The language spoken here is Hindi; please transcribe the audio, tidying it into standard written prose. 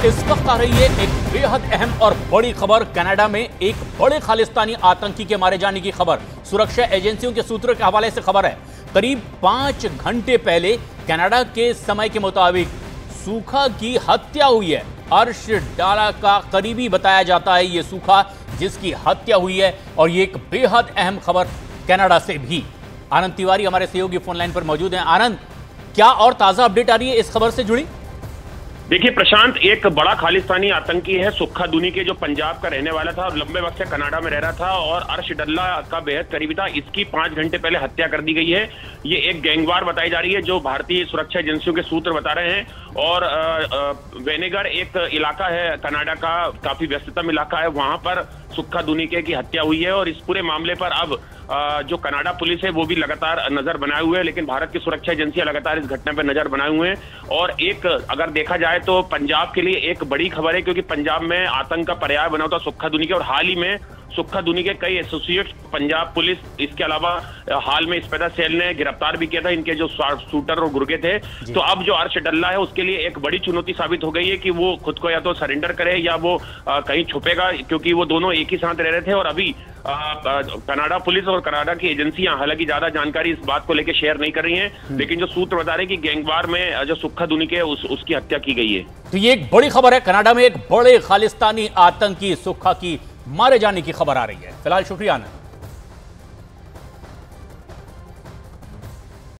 इस वक्त आ रही है एक बेहद अहम और बड़ी खबर। कनाडा में एक बड़े खालिस्तानी आतंकी के मारे जाने की खबर सुरक्षा एजेंसियों के सूत्रों के हवाले से खबर है। करीब 5 घंटे पहले कनाडा के समय के मुताबिक सूखा की हत्या हुई है। अर्श डाला का करीबी बताया जाता है ये सूखा जिसकी हत्या हुई है, और ये एक बेहद अहम खबर कनाडा से भी। आनंद तिवारी हमारे सहयोगी फोन लाइन पर मौजूद हैं। आनंद, क्या और ताजा अपडेट आ रही है इस खबर से जुड़ी? देखिए प्रशांत, एक बड़ा खालिस्तानी आतंकी है सुक्खा दुनी के, जो पंजाब का रहने वाला था और लंबे वक्त से कनाडा में रह रहा था और अर्श डल्ला का बेहद करीबी था। इसकी 5 घंटे पहले हत्या कर दी गई है। ये एक गैंगवार बताई जा रही है, जो भारतीय सुरक्षा एजेंसियों के सूत्र बता रहे हैं। और वेनेगर एक इलाका है कनाडा का, काफी व्यस्ततम इलाका है, वहां पर सुक्खा दुनी के की हत्या हुई है। और इस पूरे मामले पर अब जो कनाडा पुलिस है वो भी लगातार नजर बनाए हुए है, लेकिन भारत की सुरक्षा एजेंसियां लगातार इस घटना पर नजर बनाए हुए हैं। और एक अगर देखा जाए तो पंजाब के लिए एक बड़ी खबर है, क्योंकि पंजाब में आतंक का पर्याय बना हुआ था सुक्खा दुनी के, और हाल ही में सुक्खा दुनी के कई एसोसिएट्स पंजाब पुलिस, इसके अलावा हाल में स्पेशल सेल ने गिरफ्तार भी किया था इनके जो शूटर और गुर्गे थे। तो अब जो अर्श डल्ला है उसके लिए एक बड़ी चुनौती साबित हो गई है कि वो खुद को या तो सरेंडर करे या वो कहीं छुपेगा, क्योंकि वो दोनों एक ही साथ रह रहे थे। और अभी कनाडा पुलिस और कनाडा की एजेंसियां हालांकि ज्यादा जानकारी इस बात को लेकर शेयर नहीं कर रही हैं, लेकिन जो सूत्र बता रहे हैं कि गैंगवार में जो सुक्खा दुनी के उसकी हत्या की गई है। तो ये एक बड़ी खबर है। कनाडा में एक बड़े खालिस्तानी आतंकी सुक्खा की मारे जाने की खबर आ रही है। फिलहाल शुक्रिया आनंद।